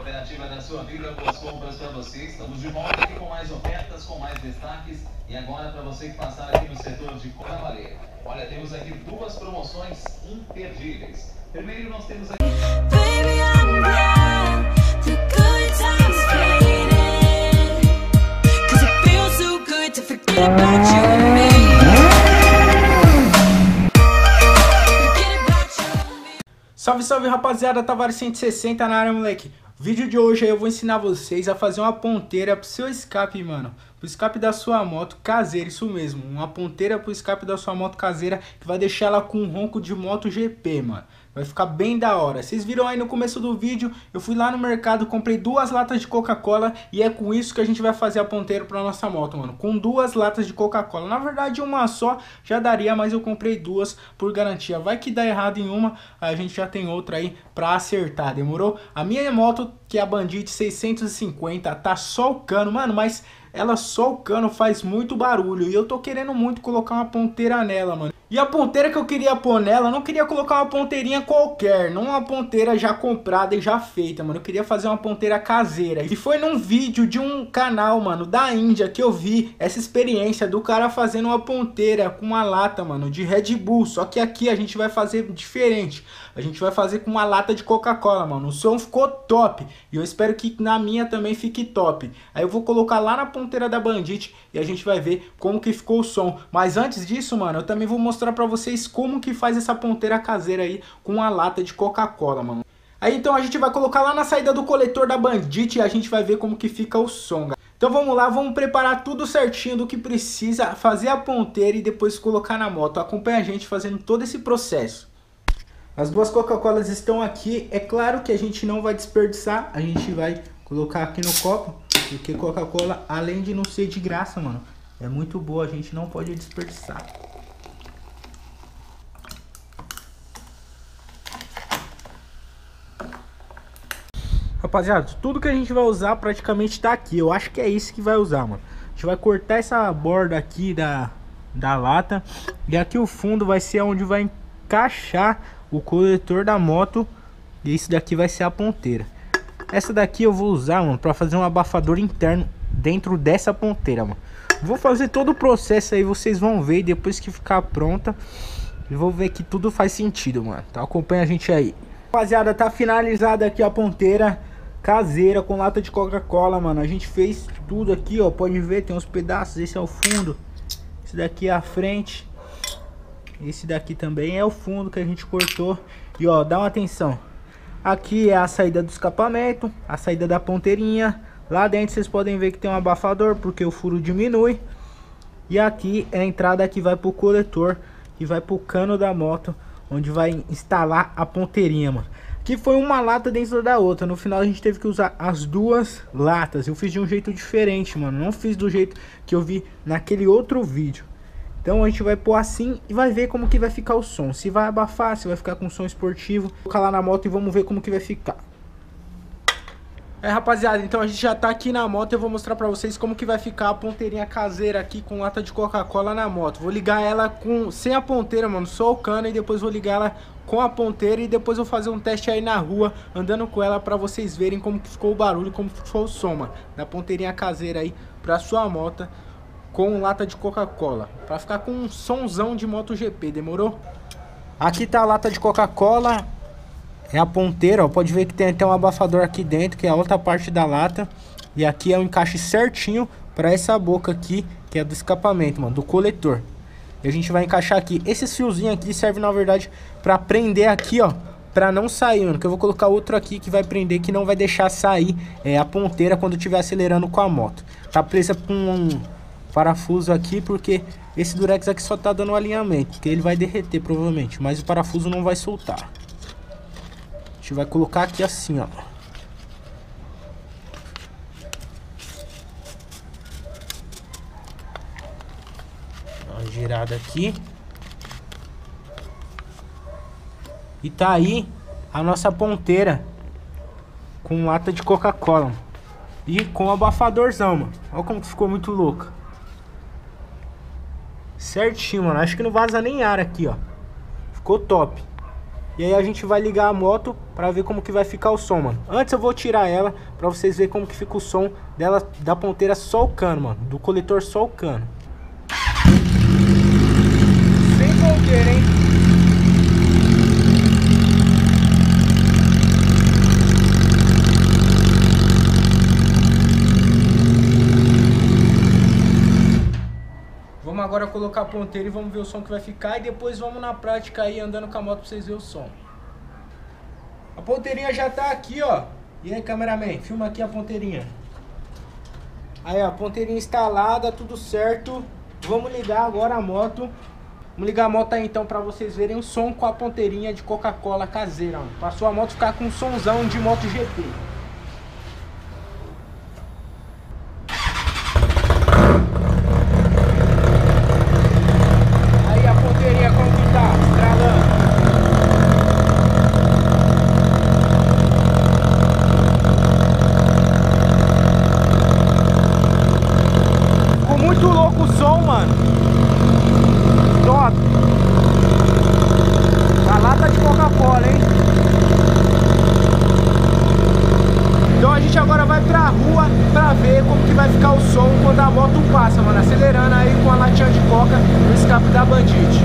cooperativa da sua vida, boas compras para você. Estamos de volta aqui com mais ofertas, com mais destaques. E agora para você que passar aqui no setor de Cavaleiro. Olha, temos aqui duas promoções imperdíveis. Primeiro nós temos aqui... Baby, I'm glad the good times faded, 'cause it feels so good to forget about you and me. Salve, salve rapaziada, Tavares 160 na área, moleque. Vídeo de hoje aí eu vou ensinar vocês a fazer uma ponteira pro seu escape, mano. Pro escape da sua moto caseira, isso mesmo. Uma ponteira pro escape da sua moto caseira que vai deixar ela com um ronco de MotoGP, mano. Vai ficar bem da hora. Vocês viram aí no começo do vídeo, eu fui lá no mercado, comprei 2 latas de Coca-Cola e é com isso que a gente vai fazer a ponteira pra nossa moto, mano. Com 2 latas de Coca-Cola. Na verdade, uma só já daria, mas eu comprei 2 por garantia. Vai que dá errado em uma, a gente já tem outra aí pra acertar, demorou? A minha moto, que é a Bandit 650, tá só o cano, mano, mas ela só o cano faz muito barulho e eu tô querendo muito colocar uma ponteira nela, mano. E a ponteira que eu queria pôr nela, eu não queria colocar uma ponteirinha qualquer, não uma ponteira já comprada e já feita, mano. Eu queria fazer uma ponteira caseira. E foi num vídeo de um canal, mano, da Índia que eu vi essa experiência do cara fazendo uma ponteira com uma lata, mano, de Red Bull. Só que aqui a gente vai fazer diferente. A gente vai fazer com uma lata de Coca-Cola, mano. O som ficou top e eu espero que na minha também fique top. Aí eu vou colocar lá na ponteira da Bandit e a gente vai ver como que ficou o som. Mas antes disso, mano, eu também vou mostrar pra vocês como que faz essa ponteira caseira aí com uma lata de Coca-Cola, mano. Aí então a gente vai colocar lá na saída do coletor da Bandit e a gente vai ver como que fica o som, galera. Então vamos lá, vamos preparar tudo certinho do que precisa, fazer a ponteira e depois colocar na moto. Acompanha a gente fazendo todo esse processo. As 2 Coca-Colas estão aqui, é claro que a gente não vai desperdiçar, a gente vai colocar aqui no copo, porque Coca-Cola, além de não ser de graça, mano, é muito boa, a gente não pode desperdiçar. Rapaziada, tudo que a gente vai usar praticamente tá aqui. Eu acho que é isso que vai usar, mano. A gente vai cortar essa borda aqui da lata. E aqui o fundo vai ser onde vai encaixar o coletor da moto. E esse daqui vai ser a ponteira. Essa daqui eu vou usar, mano, pra fazer um abafador interno dentro dessa ponteira, mano. Vou fazer todo o processo aí, vocês vão ver. Depois que ficar pronta, eu vou ver que tudo faz sentido, mano. Então acompanha a gente aí. Rapaziada, tá finalizada aqui a ponteira caseira com lata de Coca-Cola, mano. A gente fez tudo aqui, ó. Pode ver, tem uns pedaços. Esse é o fundo. Esse daqui é a frente. Esse daqui também é o fundo que a gente cortou. E ó, dá uma atenção. Aqui é a saída do escapamento, a saída da ponteirinha. Lá dentro vocês podem ver que tem um abafador, porque o furo diminui. E aqui é a entrada que vai pro coletor, que vai pro cano da moto, onde vai instalar a ponteirinha, mano. Que foi uma lata dentro da outra. No final a gente teve que usar as 2 latas. Eu fiz de um jeito diferente, mano. Não fiz do jeito que eu vi naquele outro vídeo. Então a gente vai pôr assim e vai ver como que vai ficar o som. Se vai abafar, se vai ficar com som esportivo. Vou colocar lá na moto e vamos ver como que vai ficar. Rapaziada, então a gente já tá aqui na moto. Eu vou mostrar pra vocês como que vai ficar a ponteirinha caseira aqui com lata de Coca-Cola na moto. Vou ligar ela sem a ponteira, mano, só o cano. E depois vou ligar ela com a ponteira e depois vou fazer um teste aí na rua, andando com ela, pra vocês verem como que ficou o barulho, como ficou o som, mano, da ponteirinha caseira aí pra sua moto com lata de Coca-Cola, pra ficar com um sonzão de MotoGP, demorou? Aqui tá a lata de Coca-Cola, é a ponteira, ó, pode ver que tem até um abafador aqui dentro, que é a outra parte da lata. E aqui é o encaixe certinho pra essa boca aqui, que é do escapamento, mano, do coletor. E a gente vai encaixar aqui. Esses fiozinhos aqui servem, na verdade, pra prender aqui, ó, pra não sair, mano. Que eu vou colocar outro aqui que vai prender, que não vai deixar sair a ponteira quando estiver acelerando com a moto. Tá presa com um parafuso aqui, porque esse durex aqui só tá dando um alinhamento, porque ele vai derreter provavelmente, mas o parafuso não vai soltar. A gente vai colocar aqui assim, ó. Uma girada aqui. E tá aí a nossa ponteira com lata de Coca-Cola e com abafadorzão, mano. Olha como que ficou muito louca. Certinho, mano. Acho que não vaza nem ar aqui, ó. Ficou top. E aí a gente vai ligar a moto pra ver como que vai ficar o som, mano. Antes eu vou tirar ela pra vocês verem como que fica o som dela, da ponteira só o cano, mano. Do coletor só o cano. Sem ponteira, hein? Vamos agora colocar a ponteira e vamos ver o som que vai ficar. E depois vamos na prática aí, andando com a moto pra vocês verem o som. A ponteirinha já tá aqui, ó. E aí, cameraman, filma aqui a ponteirinha. Aí, ó, a ponteirinha instalada, tudo certo. Vamos ligar agora a moto. Vamos ligar a moto aí então pra vocês verem o som com a ponteirinha de Coca-Cola caseira, ó. Passou a moto ficar com um somzão de MotoGP. Muito louco o som, mano. Top. A lata de Coca-Cola, hein? Então a gente agora vai pra rua pra ver como que vai ficar o som quando a moto passa, mano. Acelerando aí com a latinha de Coca no escape da Bandit.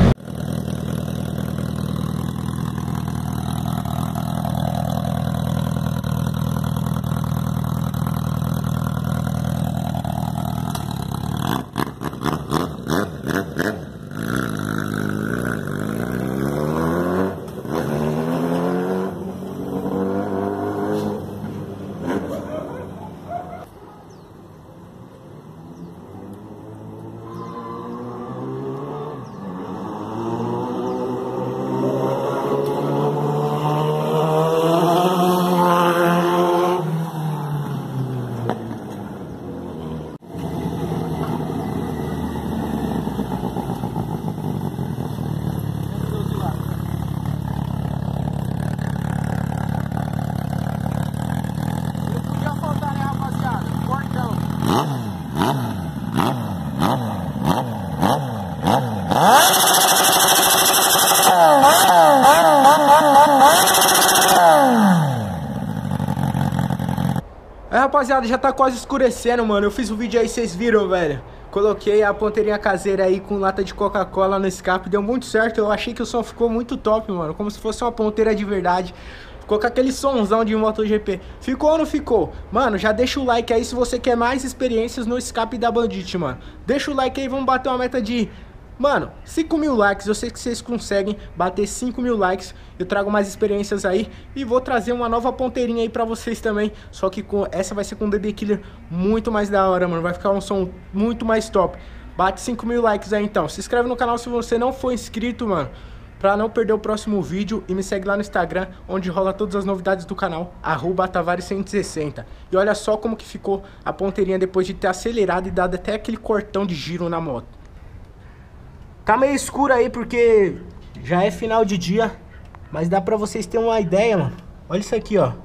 Aí, rapaziada, já tá quase escurecendo, mano. Eu fiz o vídeo aí, vocês viram, velho. Coloquei a ponteirinha caseira aí com lata de Coca-Cola no escape. Deu muito certo. Eu achei que o som ficou muito top, mano. Como se fosse uma ponteira de verdade. Ficou com aquele sonzão de MotoGP. Ficou ou não ficou? Mano, já deixa o like aí se você quer mais experiências no escape da Bandit, mano. Deixa o like aí, vamos bater uma meta de... Mano, 5 mil likes, eu sei que vocês conseguem bater 5 mil likes. Eu trago mais experiências aí e vou trazer uma nova ponteirinha aí pra vocês também. Só que com essa vai ser com um BB Killer muito mais da hora, mano. Vai ficar um som muito mais top. Bate 5 mil likes aí então. Se inscreve no canal se você não for inscrito, mano, pra não perder o próximo vídeo. E me segue lá no Instagram, onde rola todas as novidades do canal, @Tavares160. E olha só como que ficou a ponteirinha depois de ter acelerado e dado até aquele cortão de giro na moto. Tá meio escuro aí porque já é final de dia, mas dá pra vocês terem uma ideia, mano. Olha isso aqui, ó.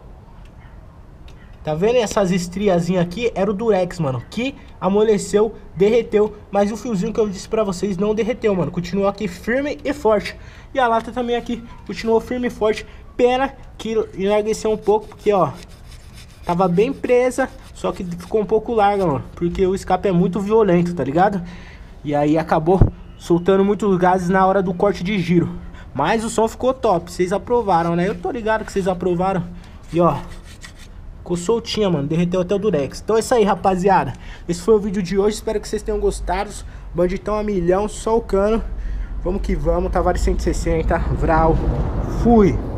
Tá vendo essas estriazinhas aqui? Era o Durex, mano, que amoleceu, derreteu. Mas o fiozinho que eu disse pra vocês não derreteu, mano. Continuou aqui firme e forte. E a lata também aqui continuou firme e forte. Pena que enlargueceu um pouco, porque, ó, tava bem presa, só que ficou um pouco larga, mano, porque o escape é muito violento, tá ligado? E aí acabou soltando muitos gases na hora do corte de giro. Mas o som ficou top, vocês aprovaram, né? Eu tô ligado que vocês aprovaram. E ó, ficou soltinha, mano, derreteu até o Durex. Então é isso aí, rapaziada. Esse foi o vídeo de hoje, espero que vocês tenham gostado. Banditão a milhão, só o cano. Vamos que vamos, Tavares 160, Vral, fui!